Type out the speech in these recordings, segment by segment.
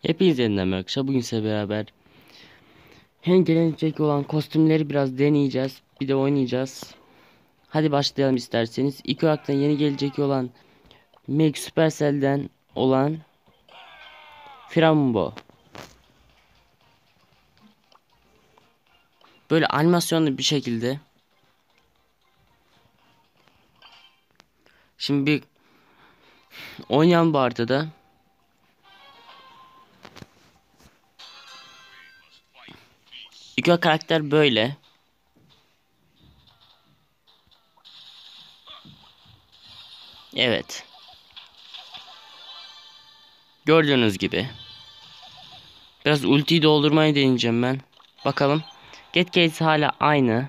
Hepinize yeniden merhaba arkadaşlar. Bugün size beraber hem gelecek olan kostümleri biraz deneyeceğiz. Bir de oynayacağız. Hadi başlayalım isterseniz. İlk olarak da yeni gelecek olan Meg Supercell'den olan Frambo. Böyle animasyonlu bir şekilde. Şimdi bir oynayalım bu haritada. İlk olarak karakter böyle. Evet. Gördüğünüz gibi. Biraz ultiyi doldurmayı deneyeceğim ben. Bakalım. Get case hala aynı.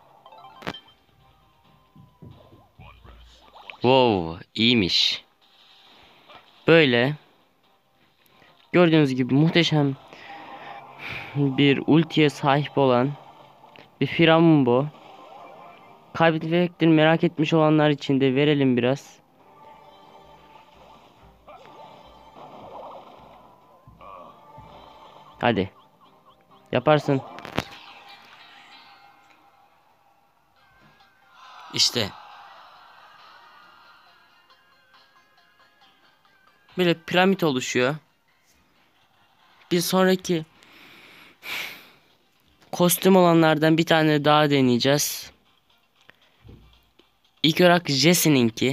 Wow, iyiymiş. Böyle. Gördüğünüz gibi muhteşem bir ultiye sahip olan bir Firavun. Kaybetmektir merak etmiş olanlar için de verelim biraz. Hadi. Yaparsın. İşte. Böyle piramit oluşuyor. Bir sonraki kostüm olanlardan bir tane daha deneyeceğiz. İlk olarak Jesse'ninki.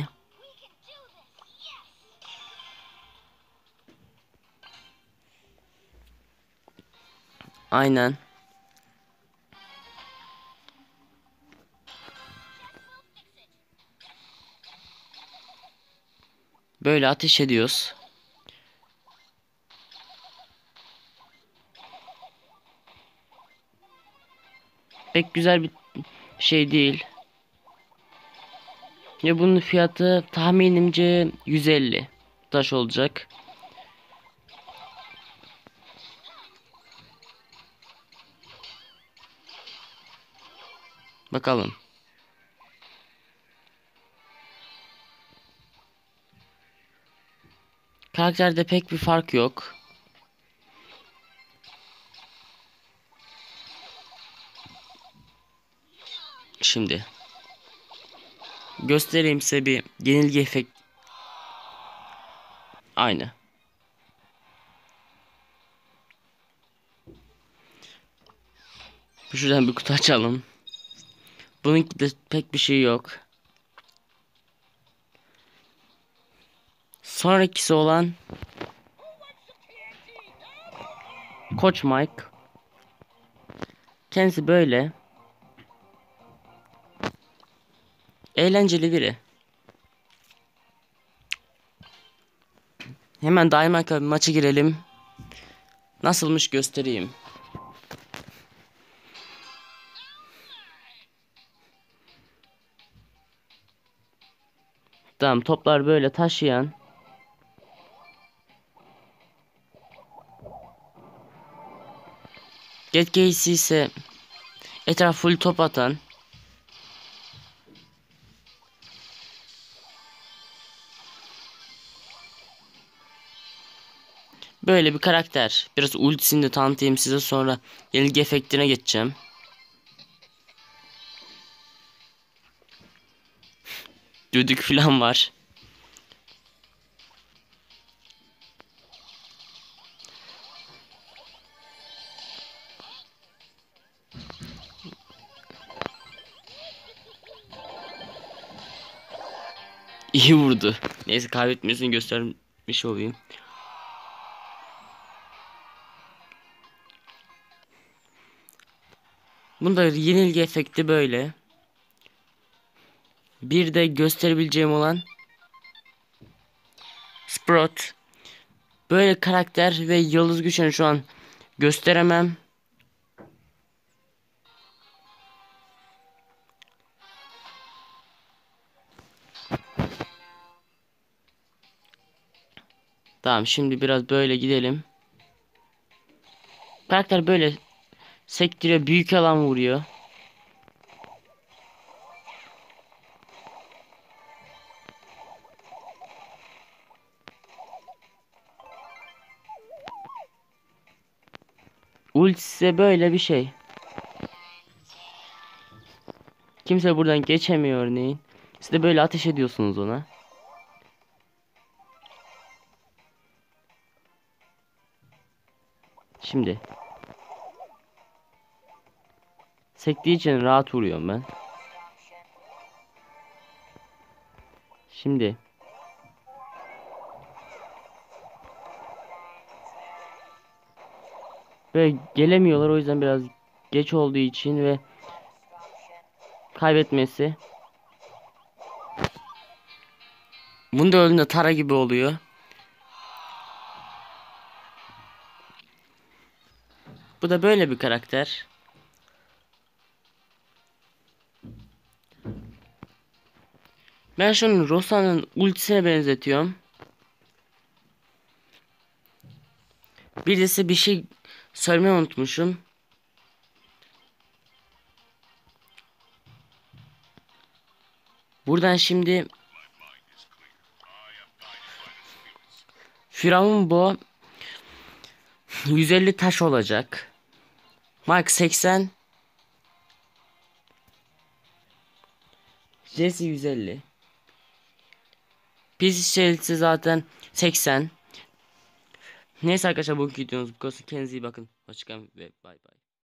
Aynen. Böyle ateş ediyoruz. Pek güzel bir şey değil. Ya bunun fiyatı tahminimce 150 taş olacak. Bakalım. Karakterde pek bir fark yok. Şimdi göstereyim size bir yenilgi efekt. Aynı. Şuradan bir kutu açalım. Bununki de pek bir şey yok. Sonrakisi olan Koç Mike. Kendisi böyle. Eğlenceli biri. Hemen Dynamite maçı girelim. Nasılmış göstereyim. Tamam, toplar böyle taşıyan. Get Casey ise etraf full top atan. Böyle bir karakter. Biraz ultisini de tanıtayım size, sonra yenilgi efektine geçeceğim. Düdük falan var. İyi vurdu. Neyse, kaybetmesini göstermiş olayım. Bunda yenilgi efekti böyle. Bir de gösterebileceğim olan Sprout. Böyle karakter ve yıldız güçlerini şu an gösteremem. Tamam, şimdi biraz böyle gidelim. Karakter böyle sektiriyor, büyük alan vuruyor. Ultisi böyle bir şey. Kimse buradan geçemiyor örneğin. Siz de böyle ateş ediyorsunuz ona. Şimdi. Sektiği için rahat vuruyorum ben. Şimdi. Böyle gelemiyorlar, o yüzden biraz geç olduğu için ve kaybetmesi. Bunda öldüğünde Tara gibi oluyor. Bu da böyle bir karakter. Ben şunu Rosa'nın ultisine benzetiyorum. Birisi bir şey söylemeyi unutmuşum. Buradan şimdi Firavun bu 150 taş olacak. Mark 80. Jesse 150. Pis şelisi zaten 80. Neyse arkadaşlar, bugünkü videomuz bu kadar. Kendinize iyi bakın. Hoşçakalın ve bay bay.